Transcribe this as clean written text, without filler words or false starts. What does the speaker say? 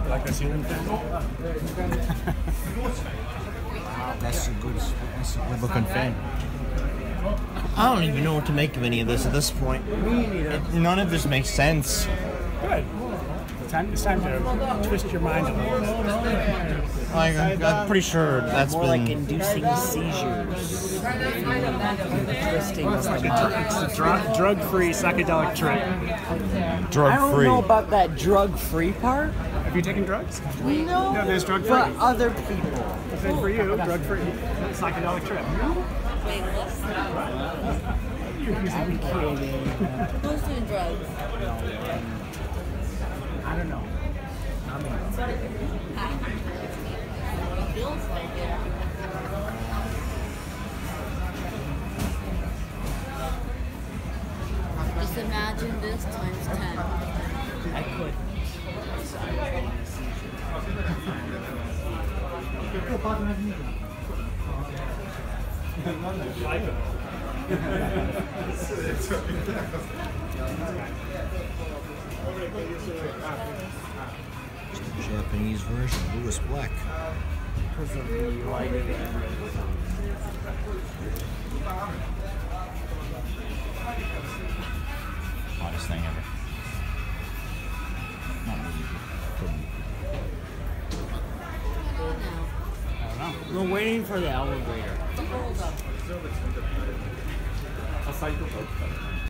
like a ceiling fan. Wow, that's a good looking fan. I don't even know what to make of any of this at this point. None of this makes sense. Good. It's time to twist your mind a little bit. Like, I'm pretty sure that's More been... like inducing seizures. Twisting It's like a drug-free psychedelic trip. I drug don't free. know about that drug-free part. Have you taken drugs? No, No, there's drug-free. but other people. Good for you, drug-free. Psychedelic trip. Wait, what's I'm kidding. who's doing drugs? I don't know. Feels like it. Just imagine this times 10. I could. Japanese version, Lewis Black. Because of the lighting. Hottest thing ever. Not really. Could be. We're waiting for the elevator. Hold up.